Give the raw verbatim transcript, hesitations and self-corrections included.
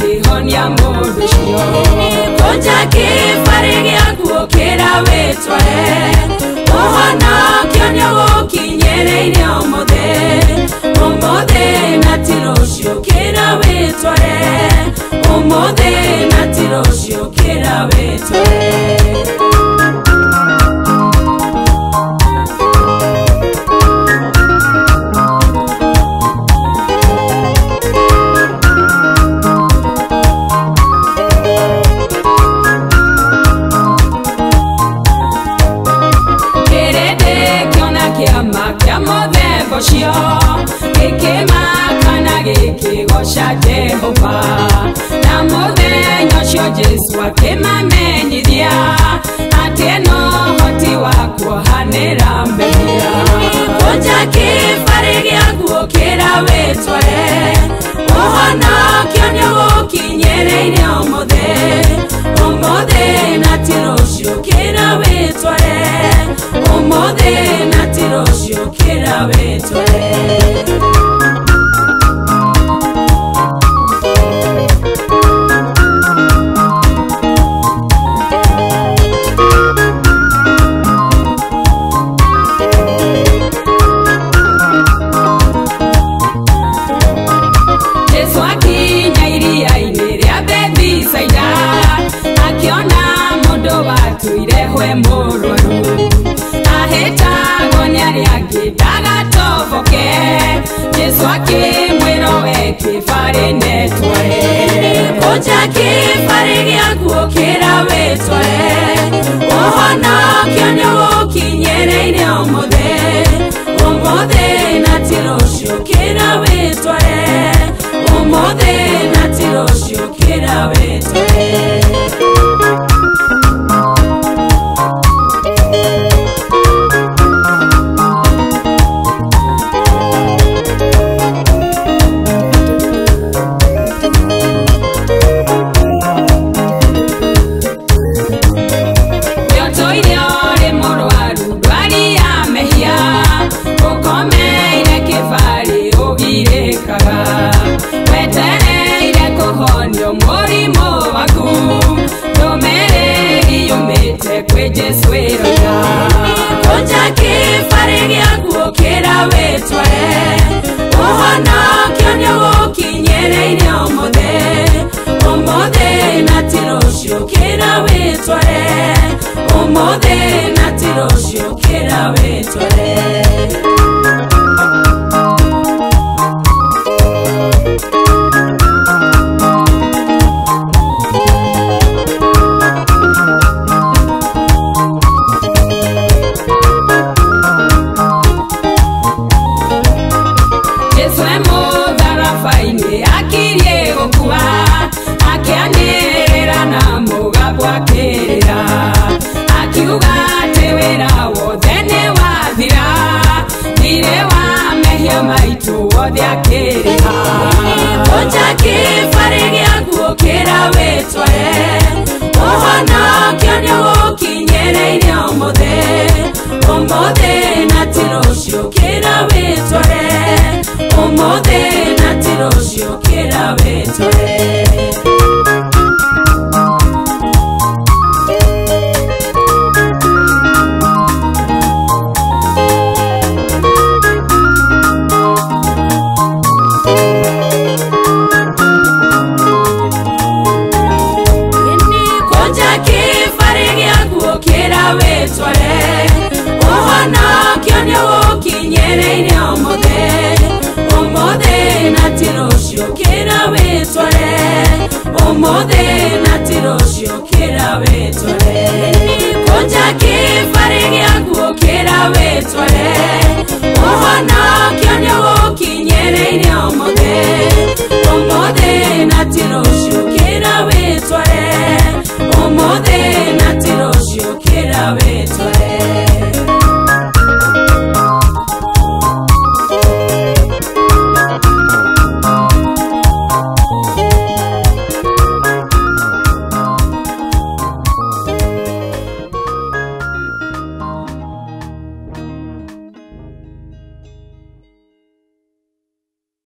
kihonia murushio Kunja Kibari giakuokera wetware Ohana kionyo gokinyereire omothe Omothe natiroshio kera wetware Omothe natiroshio kera wetware Shio Eke makana geke gosha Jehova Na mothe nyosho Jesu akema menyithia Ateno hoti wako hanera mbehia Kunja Kibari giakuokera wetware Ohana kionyo gokinyereire omothe Omothe natiroshio kera wetware Omothe natiroshio kera wetware Jesu akinya iria-inĩ rĩa Bethisaida akiona mũndũ watuire hwe mũrwaru ahĩtagwo nĩ arĩa angĩ ndagatoboke Jesu akĩmwĩra we Kibari netware Kunja Kibari giakuokera wetware Ohana kionyo gokinyereire omothe Omothe natiroshio kera wetware Omothe natiroshio kera wetware Kunja Kibari giakuokera wetware Ohana kionyo gokinyereire omothe Omothe natiroshio kera wetware Omothe natiroshio kera wetware Kunja Kibari giakuokera wetware Ohana kionyo gokinyereire omothe Omothe natiroshio kera wetware Omothe natiroshio kera wetware Ohana kionyo gokinyereire omothe Omothe natiroshio kera wetware Omothe natiroshio kera wetware Kunja Kibari giakuokera wetware Ohana kionyo gokinyereire